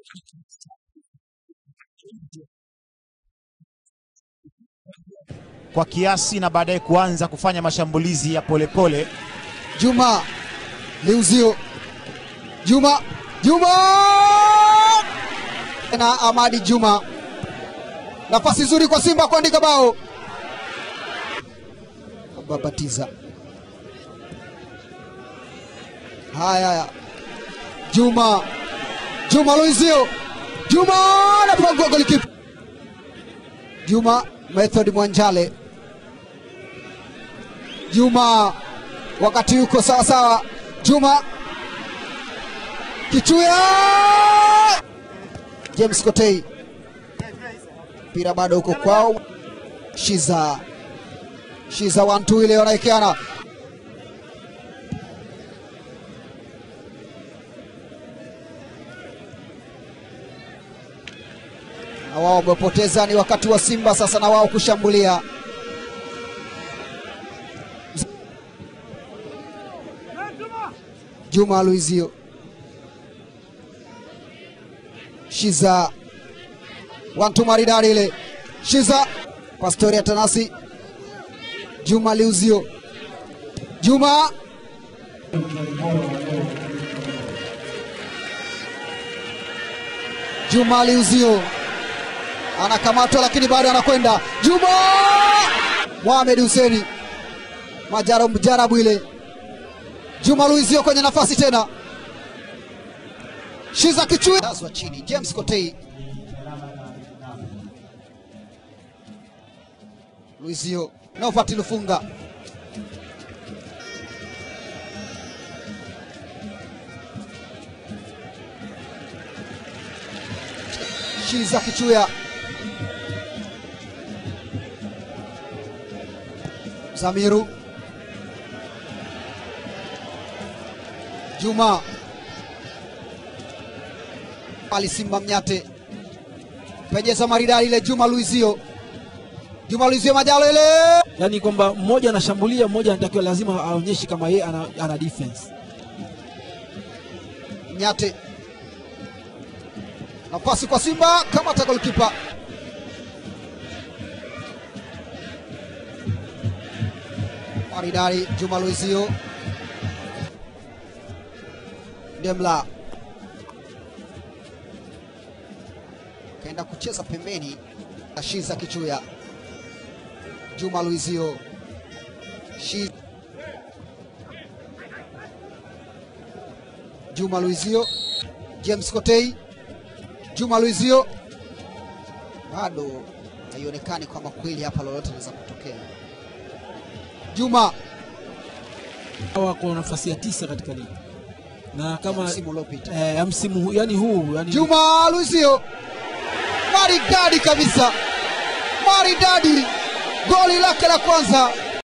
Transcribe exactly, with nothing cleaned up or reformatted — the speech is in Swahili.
kwa kiasi na baadaye kuanza kufanya mashambulizi ya polepole pole. Juma Liuzio, Juma Juma na Amadi Juma, nafasi nzuri kwa Simba kuandika bao. Babatiza haya haya, Juma Juma Luizio, Juma anapangwa golikipa. Juma Method Mwanjale, Juma wakati yuko sawa sawa, Juma Kichuya, James Kotei, mpira bado huko kwao. Shiza Shiza wantu ile wanaekeana, na wao wamepoteza. Ni wakati wa Simba sasa na wao kushambulia. Juma Luizio, Shiza wantu maridadi ile, Shiza Pastoria Tanasi, Juma Luizio, Juma Juma Luizio anakamatwa lakini bado anakwenda. Juma Mohamed Hussein Majaro mjarabu ile. Juma Luizio kwenye nafasi tena, Shiza Kichui azwa chini, James Kotei, Luizio Nofati Lufunga, Shiza Kichuya, Zamiru, Juma Ali Simba Mnyate, pejeza maridadi ile. Juma Luizio, Juma Luizio Majalo ile, yani kwamba mmoja anashambulia, mmoja anatakiwa lazima aonyeshe kama yeye ana, ana defense. Mnyate, nafasi kwa Simba kama ta goalkeeper. Maridadi Juma Luizio, Demla kaenda kucheza pembeni. Shiza Kichuya, Juma Luizio, Shiza Juma Luizio, James Kotei, Juma Luizio, bado haionekani kama kweli hapa lolote linaweza kutokea. Juma wako nafasi ya tisa katika ligi na kama msimu uliopita eh, msimu yani huu yani. Juma Luizio maridadi kabisa, maridadi, goli lake la kwanza.